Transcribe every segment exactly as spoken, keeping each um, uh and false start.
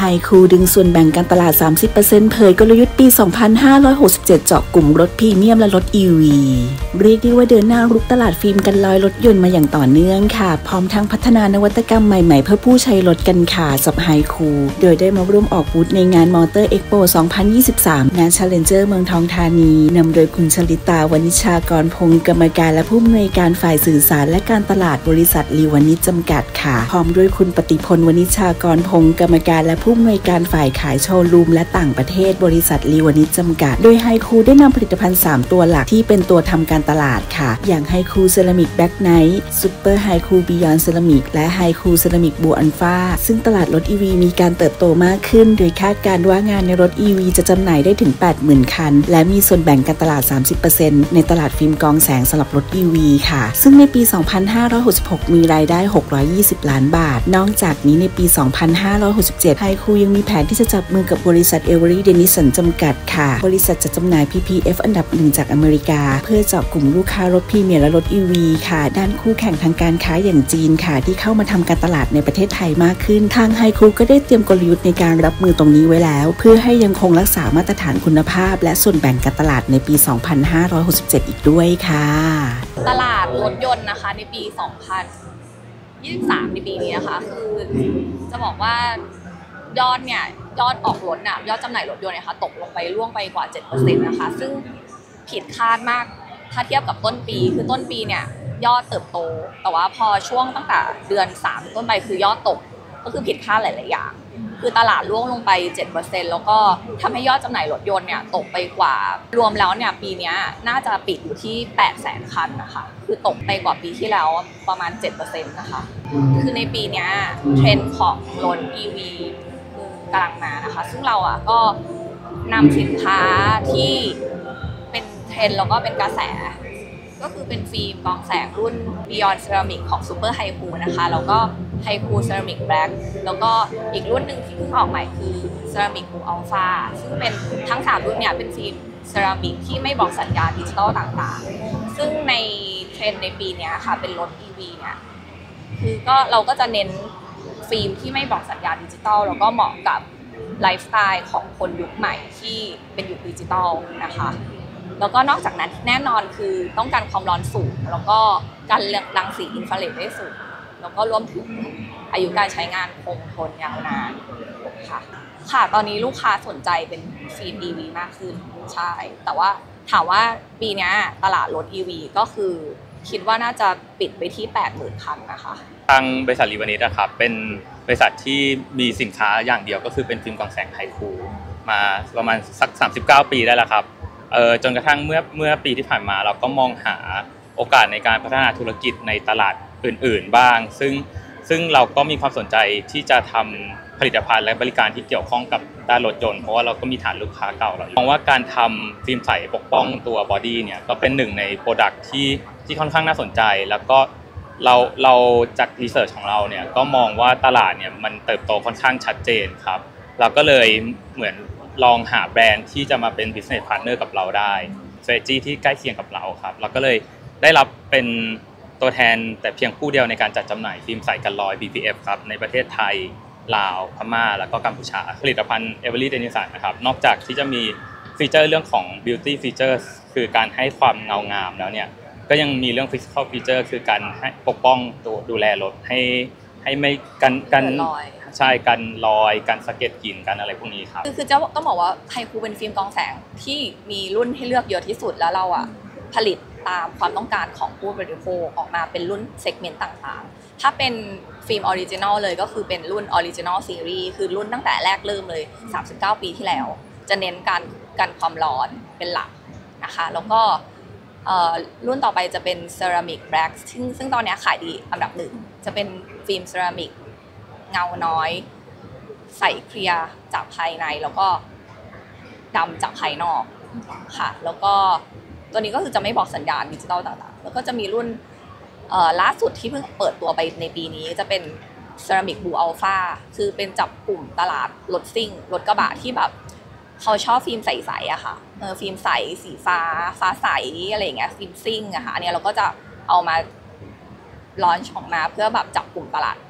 คูดึงส่วนแบ่งการตลาด สามสิบเปอร์เซ็นต์ เผยกลยุทธ์ปี สองพันห้าร้อยหกสิบเจ็ด เจาะกลุ่มรถพรีเมียมและรถ อี วี เรียกได้ว่าเดินหน้ารุกตลาดฟิล์มกันลอยรถยนต์มาอย่างต่อเนื่องค่ะพร้อมทั้งพัฒนานวัตกรรมใหม่ๆเพื่อผู้ใช้รถกันค่ะกับไฮคูโดยได้มาร่วมออกบูธในงานมอเตอร์เอ็กโป สองพันยี่สิบสาม งาน Challenger เมืองทองธานีนำโดยคุณชลิตาวณิชากรพงศ์กรรมการและผู้อำนวยการฝ่ายสื่อสารและการตลาดบริษัทลีวานิชจำกัดค่ะพร้อมด้วยคุณปฏิพลวณิชากรพงศ์กรรมการและผู้อำนวยการฝ่ายขายโชว์รูมและต่างประเทศบริษัทลีวานิชจำกัดโดยไฮคูได้นำผลิตภัณฑ์สามตัวหลักที่เป็นตัวทำการตลาดค่ะอย่างไฮคูเซรามิกแบ็คไนท์ซูเปอร์ไฮคูบิยอนเซรามิกและไฮคูเซรามิกบูอัลฟาซึ่งตลาดรถ อี วี มีการเติบโตมากขึ้นโดยคาดการณ์ว่างานในรถ อี วี จะจำหน่ายได้ถึง แปดหมื่น คันและมีส่วนแบ่งการตลาด สามสิบเปอร์เซ็นต์ ในตลาดฟิล์มกองแสงสำหรับรถ อี วี ค่ะซึ่งในปี สองพันห้าร้อยหกสิบหก มีรายได้ หกร้อยยี่สิบ ล้านบาทนอกจากนี้ในปี สองพันห้าร้อยหกสิบเจ็ด ไฮคูยังมีแผนที่จะจับมือกับบริษัทเอเวอรี่เดนิสันจำกัดค่ะบริษัทจะจำหน่าย พี พี เอฟ อันดับหนึ่งจากอเมริกาเพื่อเจาะกลุ่มลูกค้ารถพรีเมียร์และรถ อี วี ค่ะด้านคู่แข่งทางการค้าอย่างจีนค่ะที่เข้ามาทำการตลาดในประเทศไทยมากขึ้นทางไฮคูก็ได้เตรียมกลยุทธ์ในการรับมือตรงนี้ไว้แล้วเพื่อให้ยังคงรักษามาตรฐานคุณภาพและส่วนแบ่งการตลาดในปี สองพันห้าร้อยหกสิบเจ็ด อีกด้วยค่ะตลาดรถยนต์นะคะในปี สองพันยี่สิบสาม ในปีนี้นะคะคือจะบอกว่ายอดเนี่ยยอดออกรถน่ะยอดจำหน่ายรถยนต์เนี่ยค่ะตกลงไปล่วงไปกว่า เจ็ดเปอร์เซ็นต์ นะคะซึ่งผิดคาดมากถ้าเทียบกับต้นปีคือต้นปีเนี่ยยอดเติบโตแต่ว่าพอช่วงตั้งแต่เดือนสามต้นไปคือยอดตกก็คือผิดคาดหลายๆอย่างคือตลาดร่วงลงไป เจ็ดเปอร์เซ็นต์ แล้วก็ทำให้ยอดจำหน่ายรถยนต์เนี่ยตกไปกว่ารวมแล้วเนี่ยปีนี้น่าจะปิดอยู่ที่ แปดแสน คันนะคะคือตกไปกว่าปีที่แล้วประมาณ เจ็ดเปอร์เซ็นต์ นะคะคือในปีนี้เทรนด์ของรถ อี วี กำลังมานะคะซึ่งเราอ่ะก็นำสินค้าที่เป็นเทรนด์แล้วก็เป็นกระแสก็คือเป็นฟิล์มกองแสงรุ่น Beyond Ceramic ของ Super Haiku นะคะแล้วก็ Haiku Ceramic Black แล้วก็อีกรุ่นหนึ่งที่เพิ่งออกใหม่คือ Ceramic Blue Alpha ซึ่งเป็นทั้งสามรุ่นเนี่ยเป็นฟิล์มเซรามิกที่ไม่บอกสัญญาณดิจิตอลต่างๆซึ่งในเทรนด์ในปีนี้ค่ะเป็นรถ อี วี เนี่ยคือก็เราก็จะเน้นฟิล์มที่ไม่บอกสัญญาณดิจิตอลแล้วก็เหมาะกับไลฟ์สไตล์ของคนยุคใหม่ที่เป็นยุคดิจิตอลนะคะแล้วก็นอกจากนั้นแน่นอนคือต้องการความร้อนสูงแล้วก็การรังสีอินฟราเรดได้สูงแล้วก็รวมถึงอายุการใช้งานคงทนยาวนานค่ะค่ะตอนนี้ลูกค้าสนใจเป็นฟิล์ม อี วี มากขึ้นใช่แต่ว่าถามว่าปีนี้ตลาดรถ อี วี ก็คือคิดว่าน่าจะปิดไปที่ แปดหมื่น คันนะคะทางบริษัทลีวานิชนะครับเป็นบริษัทที่มีสินค้าอย่างเดียวก็คือเป็นฟิล์มกองแสงไฮคูมาประมาณสักสามสิบเก้าปีได้แล้วครับเอ่อจนกระทั่งเมื่อเมื่อปีที่ผ่านมาเราก็มองหาโอกาสในการพัฒนาธุรกิจในตลาดอื่นๆบ้างซึ่งซึ่งเราก็มีความสนใจที่จะทำผลิตภัณฑ์และบริการที่เกี่ยวข้องกับด้านรถยนต์เพราะว่าเราก็มีฐานลูกค้าเก่าเรามองว่าการทำฟิล์มใสปกป้องตัวบอดี้เนี่ยก็เป็นหนึ่งในโปรดักต์ที่ที่ค่อนข้างน่าสนใจแล้วก็เราเราจากรีเสิร์ชของเราเนี่ยก็มองว่าตลาดเนี่ยมันเติบโตค่อนข้างชัดเจนครับเราก็เลยเหมือนลองหาแบรนด์ที่จะมาเป็น business partner กับเราได้ strategy ที่ใกล้เคียงกับเราครับเราก็เลยได้รับเป็นตัวแทนแต่เพียงผู้เดียวในการจัดจำหน่ายฟิล์มใสกันรอย บี พี เอฟ ครับในประเทศไทยลาวพม่าแล้วก็กัมพูชาผลิตภัณฑ์ Everly Denison นะครับนอกจากที่จะมีฟีเจอร์เรื่องของ beauty features คือการให้ความเงางามแล้วเนี่ยก็ยังมีเรื่อง physical feature คือการให้ปกป้องตัวดูแลรถให้ให้ไม่กันกันใช่กันรอยกันสะเก็ดกลิ่นกันอะไรพวกนี้ครับคือคือจะต้องบอกว่าไฮคูเป็นฟิล์มกองแสงที่มีรุ่นให้เลือกเยอะที่สุดแล้วเราอ่ะผลิตตามความต้องการของผู้บริโภคออกมาเป็นรุ่นเซกเมนต์ต่างๆถ้าเป็นฟิล์มออริจินอลเลยก็คือเป็นรุ่นออริจินอลซีรีส์คือรุ่นตั้งแต่แรกเริ่มเลยสามสิบเก้าปีที่แล้วจะเน้นการกันความร้อนเป็นหลักนะคะแล้วก็รุ่นต่อไปจะเป็นเซรามิกแบล็กซึ่งซึ่งตอนนี้ขายดีอันดับหนึ่งจะเป็นฟิล์มเซรามิกเงาน้อยใสเคลียร์จากภายในแล้วก็ดำจากภายนอกค่ะแล้วก็ตัวนี้ก็คือจะไม่บอกสัญญาณดิจิตอลต่างๆแล้วก็จะมีรุ่นล่าสุดที่เพิ่งเปิดตัวไปในปีนี้จะเป็น Ceramic Blue Alpha คือเป็นจับกลุ่มตลาดรถซิ่งรถกระบะที่แบบเขาชอบฟิล์มใสๆอะค่ะเออฟิล์มใสสีฟ้าฟ้าใสอะไรอย่างเงี้ยฟิล์มซิ่งอะค่ะอันนี้เราก็จะเอามาลอนช์ออกมาเพื่อแบบจับกลุ่มตลาด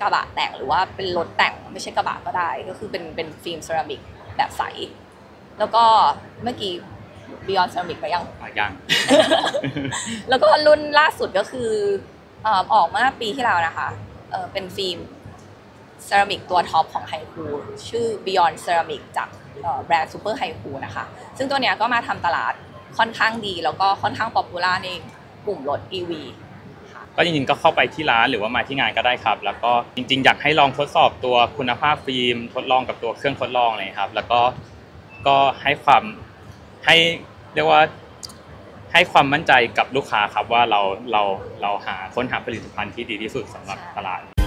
กระบะแต่งหรือว่าเป็นรถแต่งไม่ใช่กระบะก็ได้ก็คือเป็นเป็นฟิล์มเซรามิกแบบใสแล้วก็เมื่อกี้ Beyond Ceramic ไปยังยังแล้วก็รุ่นล่าสุดก็คือเอ่อออกเมื่อปีที่แล้วนะคะเอ่อเป็นฟิล์มเซรามิกตัวท็อปของไฮคูชื่อ Beyond Ceramic จากเอ่อแบรนด์ Super Haiku นะคะซึ่งตัวเนี้ยก็มาทำตลาดค่อนข้างดีแล้วก็ค่อนข้างป๊อปปูล่าในกลุ่มรถ อี วีก็จริงๆก็เข้าไปที่ร้านหรือว่ามาที่งานก็ได้ครับแล้วก็จริงๆอยากให้ลองทดสอบตัวคุณภาพฟิล์มทดลองกับตัวเครื่องทดลองเลยครับแล้วก็ก็ให้ความให้เรียกว่าให้ความมั่นใจกับลูกค้าครับว่าเราเราเราหาค้นหาผลิตภัณฑ์ที่ดีที่สุดสำหรับตลาด